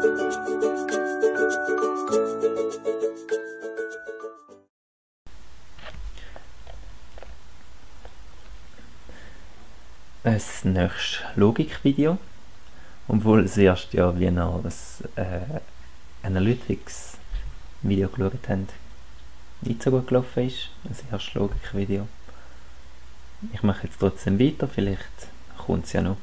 Das nächste Logikvideo, obwohl das erste Jahr, wie ihr das Analytics-Video geschaut habt, nicht so gut gelaufen ist, das erste Logikvideo. Ich mache jetzt trotzdem weiter, vielleicht kommt es ja noch.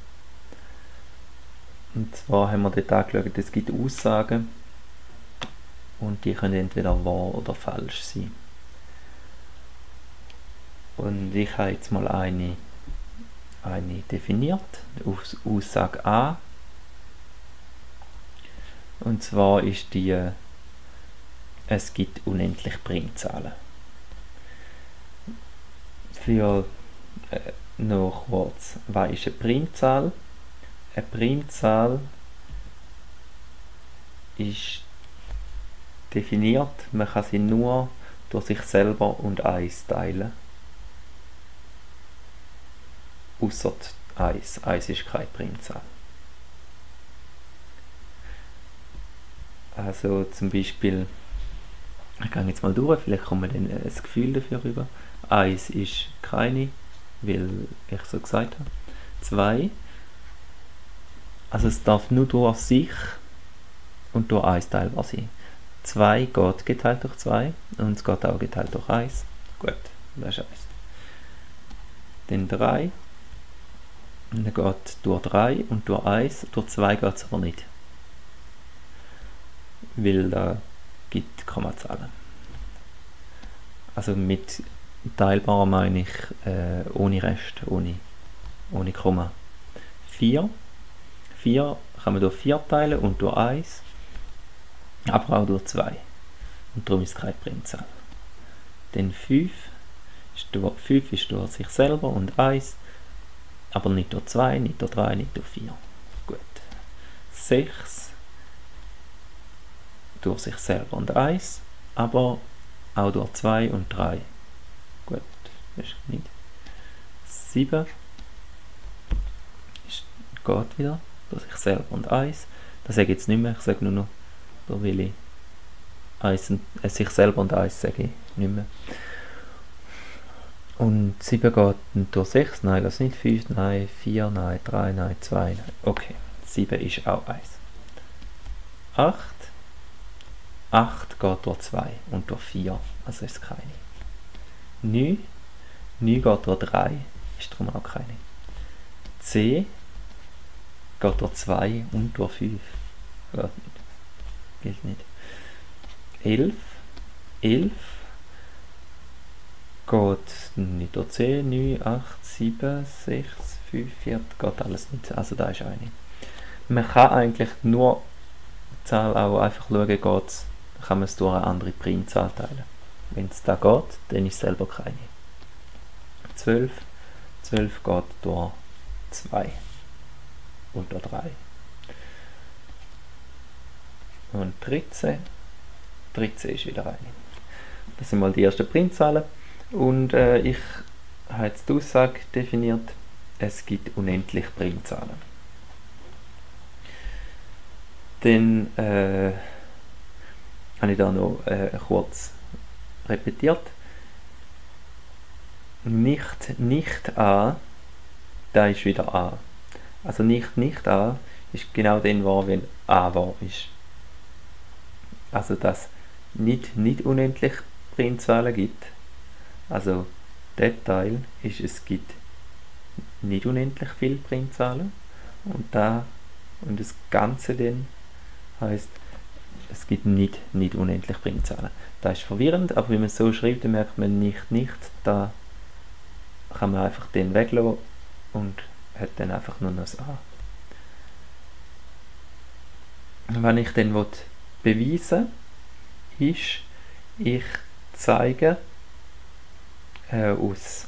Und zwar haben wir dort angeschaut, es gibt Aussagen und die können entweder wahr oder falsch sein. Und ich habe jetzt mal eine definiert, auf Aussage A. Und zwar ist die, es gibt unendlich Primzahlen. Für noch kurz, was ist eine Primzahl? Eine Primzahl ist definiert, man kann sie nur durch sich selber und 1 teilen. Ausser 1. 1 ist keine Primzahl. Also zum Beispiel, ich gehe jetzt mal durch, vielleicht kommt man dann ein Gefühl dafür rüber. 1 ist keine, weil ich so gesagt habe. 2, also es darf nur durch sich und durch 1 teilbar sein. 2 geht geteilt durch 2 und es geht auch geteilt durch 1. Gut, das ist 1. Dann 3. Und dann geht durch 3 und durch 1, durch 2 geht es aber nicht. Weil da gibt Kommazahlen. Also mit teilbar meine ich ohne Rest, ohne Komma. 4 kann man durch 4 teilen und durch 1, aber auch durch 2. Und darum ist es keine Primzahl. Dann 5 ist durch sich selber und 1, aber nicht durch 2, nicht durch 3, nicht durch 4. Gut. 6 durch sich selber und 1, aber auch durch 2 und 3. Gut, das ist nicht. 7 geht wieder durch sich selber und 1. Das sage ich jetzt nicht mehr, ich sage nur noch, da will ich 1 und, sich selber und 1 sage ich nicht mehr. Und 7 geht durch 6, nein, das ist nicht 5, nein, 4, nein, 3, nein, 2, nein. Okay, 7 ist auch 1. 8 geht durch 2 und durch 4, also ist es keine. 9 geht durch 3, ist darum auch keine. 10 geht durch 2 und durch 5, geht nicht, gilt nicht. 11 geht nicht durch 10, 9, 8, 7, 6, 5, 4, geht alles nicht, also da ist eine. Man kann eigentlich nur die Zahl auch einfach schauen, geht's, kann man es durch eine andere Primzahl teilen. Wenn es da geht, dann ist es selber keine. 12 geht durch 2 und durch 3. Und 13 ist wieder eine. Das sind mal die ersten Primzahlen. Und ich habe jetzt die Aussage definiert, es gibt unendlich Primzahlen. Dann habe ich da noch kurz repetiert. Nicht A, da ist wieder A. Also nicht A ist genau dann wahr, wenn A wahr ist. Also dass nicht unendlich Primzahlen gibt. Also der Teil ist, es gibt nicht unendlich viele Primzahlen und das Ganze dann heißt, es gibt nicht unendlich Primzahlen. Das ist verwirrend, aber wenn man es so schreibt, dann merkt man nicht, da kann man einfach den weglassen und hat dann einfach nur noch das A. Wenn ich dann beweisen will, ist, ich zeige aus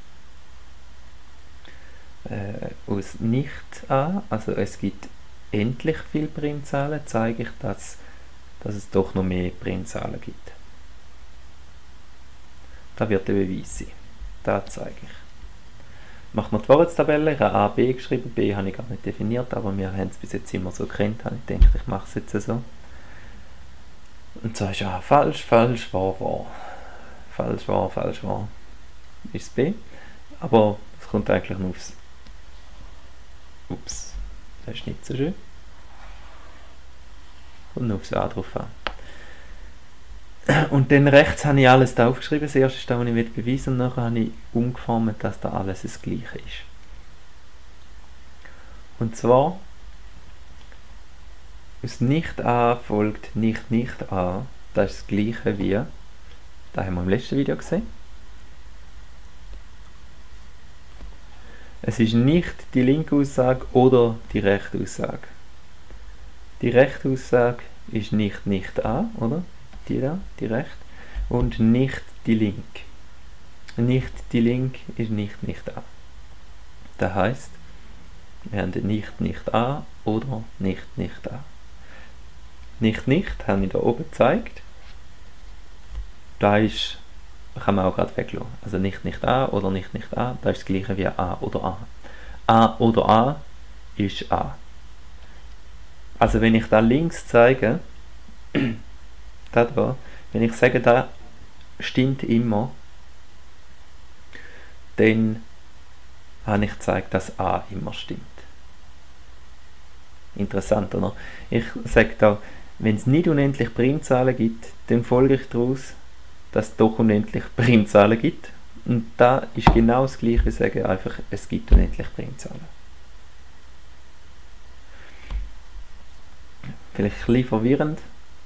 nicht A, also es gibt endlich viele Primzahlen, zeige ich, dass es doch noch mehr Primzahlen gibt. Das wird der Beweis sein. Das zeige ich. Machen wir die Vorratstabelle. Ich habe A, B geschrieben. B habe ich gar nicht definiert, aber wir haben es bis jetzt immer so gekannt. Habe ich gedacht, ich mache es jetzt so. Und so ist A falsch, falsch, wahr, wahr. Falsch, wahr, falsch, wahr. Ist es B. Aber es kommt eigentlich nur aufs... Ups, das ist nicht so schön. Und nur aufs A drauf an. Und dann rechts habe ich alles da aufgeschrieben. Das erste ist das, was ich beweisen will. Und nachher habe ich umgeformt, dass da alles das Gleiche ist. Und zwar, aus Nicht-A folgt Nicht-Nicht-A. Das ist das Gleiche wie, das haben wir im letzten Video gesehen. Es ist nicht die linke Aussage oder die rechte Aussage. Die rechte Aussage ist nicht Nicht-A, oder? Die da, die rechte. Und nicht die linke. Nicht die linke ist nicht Nicht-A. Das heisst, wir haben nicht Nicht-A oder nicht Nicht-A. Nicht habe ich da oben gezeigt. Da ist, kann man auch gerade weglassen. Also nicht A oder nicht A, das ist das gleiche wie A oder A. A oder A ist A. Also wenn ich da links zeige, da, wenn ich sage, da stimmt immer, dann habe ich gezeigt, dass A immer stimmt. Interessant, oder? Ich sage da, wenn es nicht unendlich Primzahlen gibt, dann folge ich daraus, dass es doch unendlich Primzahlen gibt. Und da ist genau das gleiche wie sagen, einfach, es gibt unendlich Primzahlen. Vielleicht ein bisschen verwirrend,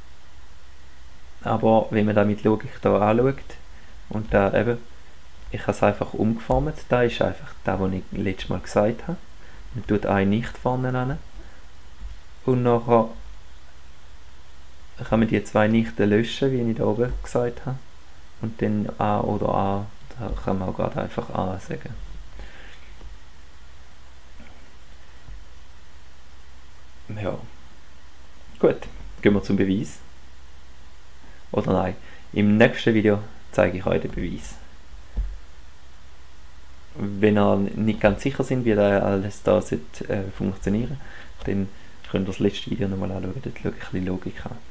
aber wenn man da mit Logik da anschaut und da eben, ich habe es einfach umgeformt, da ist einfach das, was ich letztes Mal gesagt habe. Man tut ein nicht vorne an und nachher kann man die zwei Nichten löschen, wie ich da oben gesagt habe. Und dann A oder A, da kann man auch gerade einfach A sagen. Ja. Gut, gehen wir zum Beweis. Oder nein, im nächsten Video zeige ich euch den Beweis. Wenn ihr nicht ganz sicher sind, wie das alles da funktionieren sollte, dann könnt ihr das letzte Video nochmal anschauen, dort schaue ich ein bisschen Logik an.